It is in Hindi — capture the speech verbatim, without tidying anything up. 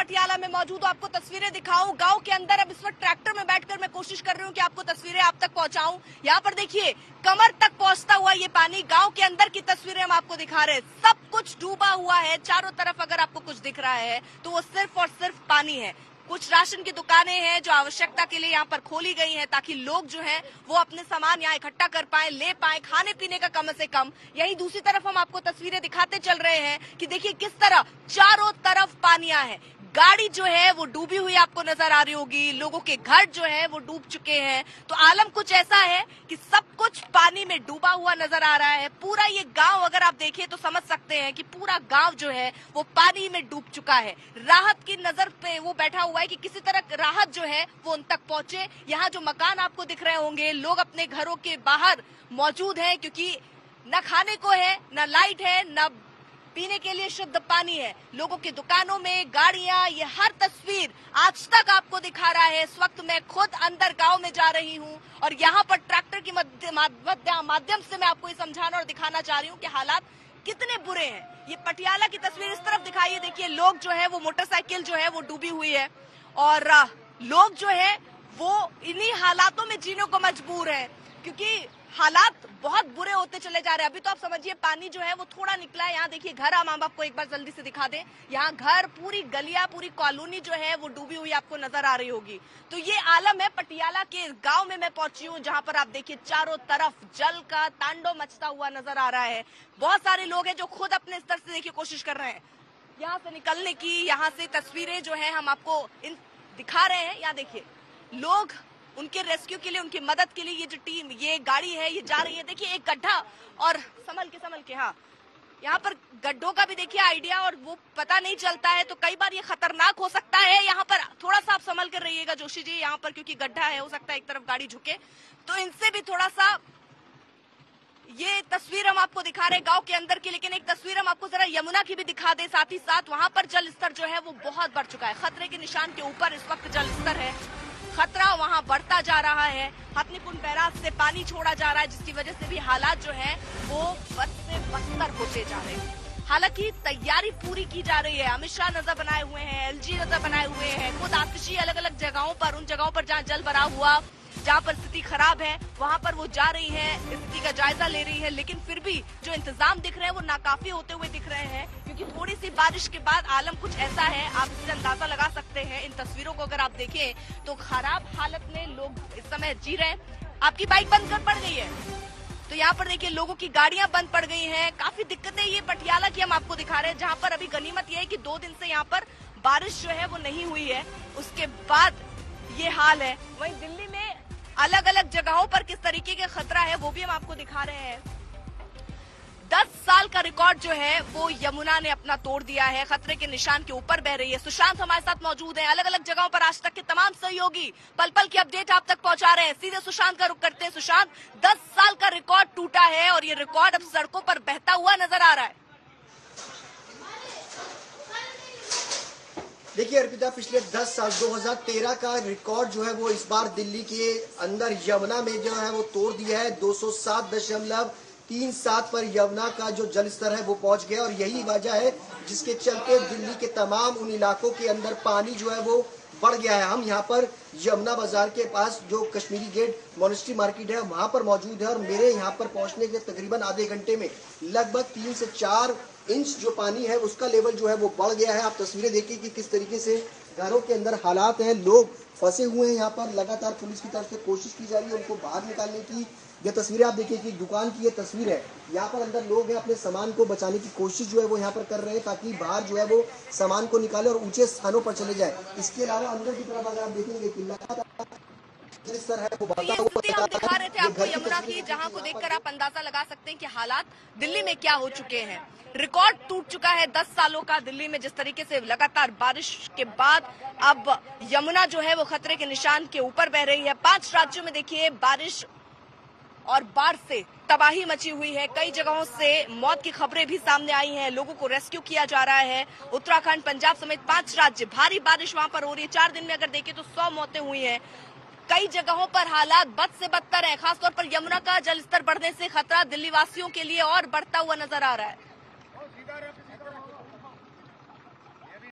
पटियाला में मौजूद हूँ, आपको तस्वीरें दिखाऊं गांव के अंदर। अब इस वक्त ट्रैक्टर में बैठकर मैं कोशिश कर रही हूँ कि आपको तस्वीरें आप तक पहुंचाऊं। यहाँ पर देखिए कमर तक पहुंचता हुआ ये पानी, गांव के अंदर की तस्वीरें हम आपको दिखा रहे हैं। सब कुछ डूबा हुआ है चारों तरफ। अगर आपको कुछ दिख रहा है तो वो सिर्फ और सिर्फ पानी है। कुछ राशन की दुकानें हैं जो आवश्यकता के लिए यहाँ पर खोली गई हैं ताकि लोग जो हैं वो अपने सामान यहाँ इकट्ठा कर पाए, ले पाए, खाने पीने का कम से कम। यही दूसरी तरफ हम आपको तस्वीरें दिखाते चल रहे हैं कि देखिए किस तरह चारों तरफ पानियां हैं। गाड़ी जो है वो डूबी हुई आपको नजर आ रही होगी, लोगों के घर जो है वो डूब चुके हैं। तो आलम कुछ ऐसा है कि सब कुछ पानी में डूबा हुआ नजर आ रहा है। पूरा ये गांव अगर आप देखें तो समझ सकते हैं कि पूरा गांव जो है वो पानी में डूब चुका है। राहत की नजर पे वो बैठा हुआ है कि किसी तरह राहत जो है वो उन तक पहुंचे। यहाँ जो मकान आपको दिख रहे होंगे, लोग अपने घरों के बाहर मौजूद हैं क्योंकि न खाने को है, न लाइट है, न पीने के लिए शुद्ध पानी है। लोगों की दुकानों में गाड़ियां, ये हर तस्वीर आज तक आपको दिखा रहा है। इस वक्त मैं खुद अंदर गांव में जा रही हूं और यहाँ पर ट्रैक्टर की माध्यम से मैं आपको ये समझाना और दिखाना चाह रही हूँ कि हालात कितने बुरे हैं। ये पटियाला की तस्वीर इस तरफ दिखाइए, देखिए लोग जो है वो मोटरसाइकिल जो है वो डूबी हुई है और लोग जो है वो इन्हीं हालातों में जीने को मजबूर है क्योंकि हालात बहुत बुरे होते चले जा रहे हैं। अभी तो आप समझिए पानी जो है वो थोड़ा निकला है। यहाँ देखिए घर हम आपको एक बार जल्दी से दिखा दें। यहाँ घर, पूरी गलियां, पूरी कॉलोनी जो है वो डूबी हुई आपको नजर आ रही होगी। तो ये आलम है पटियाला के गांव में मैं पहुंची हूँ जहाँ पर आप देखिए चारों तरफ जल का तांडव मचता हुआ नजर आ रहा है। बहुत सारे लोग हैं जो खुद अपने स्तर से देखिए कोशिश कर रहे हैं यहाँ से निकलने की। यहाँ से तस्वीरें जो है हम आपको इन दिखा रहे हैं। यहाँ देखिए लोग उनके रेस्क्यू के लिए, उनकी मदद के लिए ये जो टीम, ये गाड़ी है ये जा रही है। देखिए एक गड्ढा और संभल के संभल के हाँ यहाँ पर गड्ढों का भी देखिए आइडिया और वो पता नहीं चलता है तो कई बार ये खतरनाक हो सकता है। यहाँ पर थोड़ा सा आप संभल कर रहिएगा जोशी जी, यहाँ पर क्योंकि गड्ढा है, हो सकता है एक तरफ गाड़ी झुके, तो इनसे भी थोड़ा सा। ये तस्वीर हम आपको दिखा रहे हैं गांव के अंदर की, लेकिन एक तस्वीर हम आपको जरा यमुना की भी दिखा दे साथ ही साथ। वहां पर जल स्तर जो है वो बहुत बढ़ चुका है। खतरे के निशान के ऊपर इस वक्त जल स्तर है। खतरा वहां बढ़ता जा रहा है। हथनीकुंड बैराज से पानी छोड़ा जा रहा है जिसकी वजह से भी हालात जो है वो बद से बदतर होते जा रहे हैं। हालांकि तैयारी पूरी की जा रही है। अमित शाह नजर बनाए हुए हैं, एलजी नजर बनाए हुए हैं, खुद आतिशी अलग अलग जगहों पर, उन जगहों पर जहाँ जल भरा हुआ, जहाँ पर स्थिति खराब है वहां पर वो जा रही है, स्थिति का जायजा ले रही है। लेकिन फिर भी जो इंतजाम दिख रहे हैं वो नाकाफी होते हुए दिख रहे हैं क्योंकि थोड़ी सी बारिश के बाद आलम कुछ ऐसा है, आप इससे अंदाजा लगा सकते हैं। इन तस्वीरों को अगर आप देखें तो खराब हालत में लोग इस समय जी रहे हैं। आपकी बाइक बंद कर पड़ गई है तो यहाँ पर देखिए लोगों की गाड़ियां बंद पड़ गई हैं। काफी दिक्कतें ये पटियाला की हम आपको दिखा रहे हैं जहाँ पर अभी गनीमत ये है कि दो दिन से यहाँ पर बारिश जो है वो नहीं हुई है, उसके बाद ये हाल है। वहीं दिल्ली में अलग अलग जगहों पर किस तरीके का खतरा है वो भी हम आपको दिखा रहे हैं। दस साल का रिकॉर्ड जो है वो यमुना ने अपना तोड़ दिया है, खतरे के निशान के ऊपर बह रही है। सुशांत हमारे साथ मौजूद हैं, अलग अलग जगहों पर आज तक के तमाम सहयोगी पल पल की अपडेट आप तक पहुंचा रहे हैं। सीधे सुशांत का रुख करते हैं। सुशांत, दस साल का रिकॉर्ड टूटा है और ये रिकॉर्ड अब सड़कों पर बहता हुआ नजर आ रहा है। देखिए अर्पिता, पिछले दस साल दो हज़ार तेरह का रिकॉर्ड जो है वो इस बार दिल्ली के अंदर यमुना में जो है वो तोड़ दिया है। दो सौ सात दशमलव तीन सात पर यमुना का जो जल स्तर है वो पहुंच गया और यही वजह है जिसके चलते दिल्ली के तमाम उन इलाकों के अंदर पानी जो है वो बढ़ गया है। हम यहाँ पर यमुना बाजार के पास जो कश्मीरी गेट मोनेस्ट्री मार्केट है वहां पर मौजूद है और मेरे यहाँ पर पहुंचने के तकरीबन आधे घंटे में लगभग तीन से चार इंच जो पानी है उसका लेवल जो है वो बढ़ गया है। आप तस्वीरें देखिए कि किस तरीके से घरों के अंदर हालात हैं, लोग फंसे हुए हैं। यहाँ पर लगातार पुलिस की तरफ से कोशिश की जा रही है उनको बाहर निकालने की। ये तस्वीरें आप देखिए कि दुकान की ये तस्वीर है, यहाँ पर अंदर लोग हैं अपने सामान को बचाने की कोशिश जो है वो यहाँ पर कर रहे हैं ताकि बाहर जो है वो सामान को निकाले और ऊंचे स्थानों पर चले जाए। इसके अलावा अंदर की तरफ अगर आप देखेंगे कि लगातार सर है वो तो ये स्थिति हम दिखा रहे थे आपको यमुना की, जहां को देखकर आप अंदाजा लगा सकते हैं कि हालात दिल्ली में क्या हो चुके हैं। रिकॉर्ड टूट चुका है दस सालों का दिल्ली में। जिस तरीके से लगातार बारिश के बाद अब यमुना जो है वो खतरे के निशान के ऊपर बह रही है। पांच राज्यों में देखिए बारिश और बाढ़ से तबाही मची हुई है। कई जगहों से मौत की खबरें भी सामने आई हैं। लोगों को रेस्क्यू किया जा रहा है। उत्तराखंड, पंजाब समेत पांच राज्य, भारी बारिश वहां पर हो रही है। चार दिन में अगर देखें तो सौ मौतें हुई हैं। कई जगहों पर हालात बद से बदतर है। खासतौर पर यमुना का जलस्तर बढ़ने से खतरा दिल्ली वासियों के लिए और बढ़ता हुआ नजर आ रहा है।